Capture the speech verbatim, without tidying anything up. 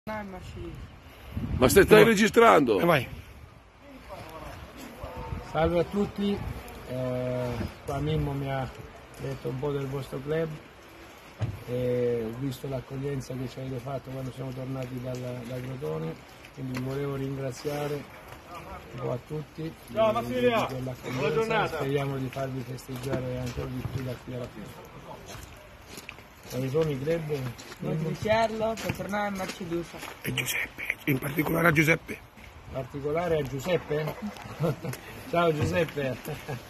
Ma stai, stai registrando? E vai. Salve a tutti, eh, qua Mimmo mi ha detto un po' del vostro club e ho visto l'accoglienza che ci avete fatto quando siamo tornati dalla, da Crotone, quindi vi volevo ringraziare un po' a tutti. Ciao Massimiliano, buona giornata. Speriamo di farvi festeggiare ancora di più da qui alla fine. Quali sono i club? Monticello, Petronale e Marcidusa. E Giuseppe, in particolare a Giuseppe. In particolare a Giuseppe? Ciao Giuseppe!